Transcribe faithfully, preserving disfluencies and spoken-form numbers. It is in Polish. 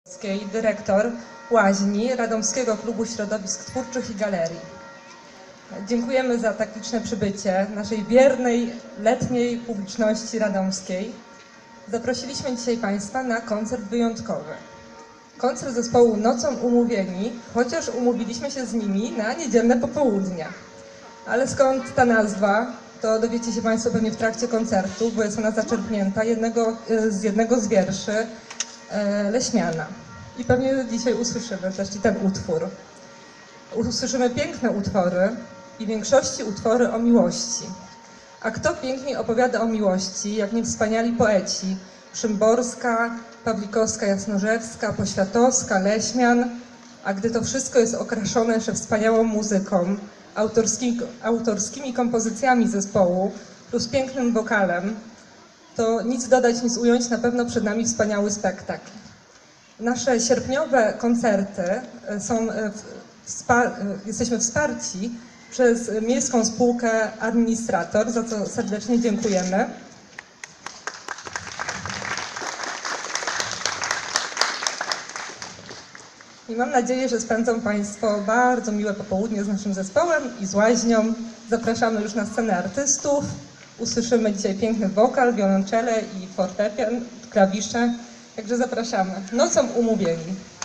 Dyrektor Łaźni Radomskiego Klubu Środowisk Twórczych i Galerii. Dziękujemy za tak liczne przybycie naszej wiernej, letniej publiczności radomskiej. Zaprosiliśmy dzisiaj Państwa na koncert wyjątkowy. Koncert zespołu Nocą Umówieni, chociaż umówiliśmy się z nimi na niedzielne popołudnia. Ale skąd ta nazwa, to dowiecie się Państwo pewnie w trakcie koncertu, bo jest ona zaczerpnięta jednego, z jednego z wierszy Leśmiana. I pewnie dzisiaj usłyszymy też i ten utwór. Usłyszymy piękne utwory i w większości utwory o miłości. A kto piękniej opowiada o miłości, jak nie wspaniali poeci Szymborska, Pawlikowska, Jasnorzewska, Poświatowska, Leśmian, a gdy to wszystko jest okraszone jeszcze wspaniałą muzyką, autorskimi, autorskimi kompozycjami zespołu plus pięknym wokalem, to nic dodać, nic ująć, na pewno przed nami wspaniały spektakl. Nasze sierpniowe koncerty są, jesteśmy wsparci przez Miejską Spółkę Administrator, za co serdecznie dziękujemy. I mam nadzieję, że spędzą Państwo bardzo miłe popołudnie z naszym zespołem i z Łaźnią. Zapraszamy już na scenę artystów. Usłyszymy dzisiaj piękny wokal, wiolonczele i fortepian, klawisze. Także zapraszamy. Nocą Umówieni.